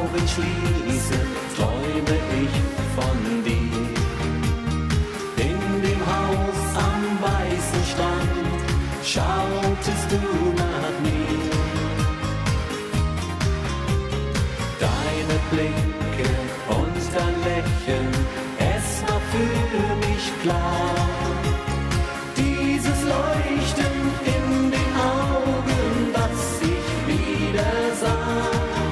Augen schließe, träume ich von dir. In dem Haus am weißen Strand schautest du nach mir. Deine Blicke und dein Lächeln, es war für mich klar. Dieses Leuchten in den Augen, das ich wieder sah.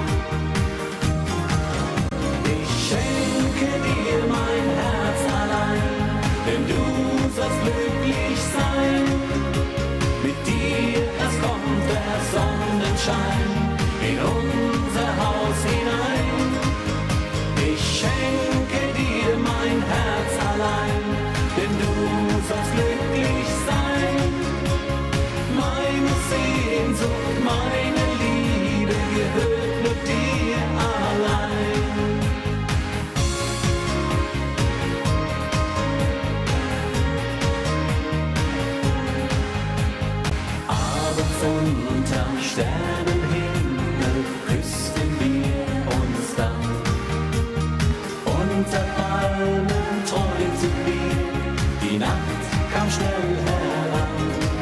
Ich schenke dir mein Herz allein, denn du sollst glücklich sein. Mit dir, es kommt der Sonnenschein in unser Haus hinein. Ich schenke dir mein Herz allein, denn du sollst glücklich sein. Meine Sehnsucht, meine Liebe gehört nur dir allein. Abends unterm Sternenhimmel küssten wir uns dann. Unter Palmen träumten wir, die Nacht kam schnell heran.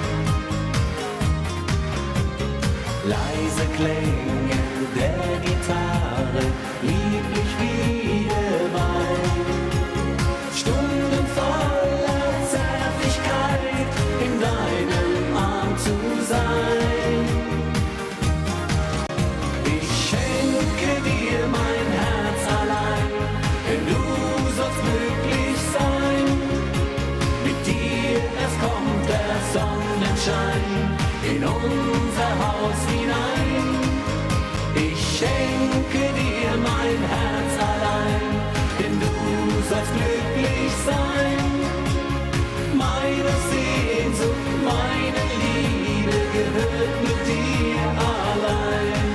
Leise Klänge der Gitarre, lieblich wie der Wein. Stunden voller Zärtlichkeit, in deinem Arm zu sein. Ich schenke dir mein Herz allein, denn du sollst glücklich sein. Mit dir, es kommt der Sonnenschein in unser Haus hinein. Ich schenke dir mein Herz allein, denn du sollst glücklich sein. Meine Sehnsucht, meine Liebe gehört nur dir allein.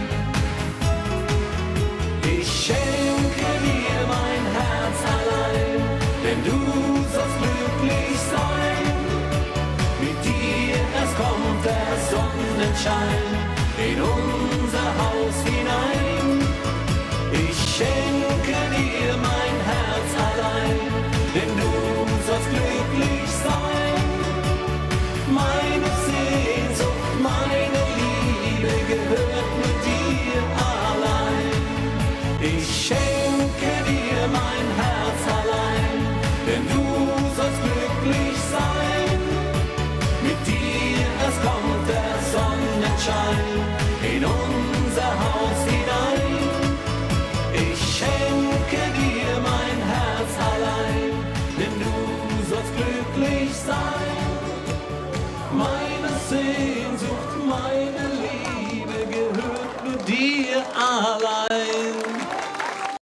Ich schenke dir mein Herz allein, denn du sollst glücklich sein. Mit dir, es kommt der Sonnenschein in unser Haus hinein. Ich schenke dir mein Herz allein, denn du sollst glücklich sein. Meine Sehnsucht, meine Liebe gehört nur dir allein. Ich schenke dir mein Herz allein, denn du sollst glücklich sein. Mit dir, es kommt der Sonnenschein in unser Haus hinein. Ich schenke dir mein Herz allein, denn du sollst glücklich sein. Meine Sehnsucht, meine Liebe gehört nur dir allein.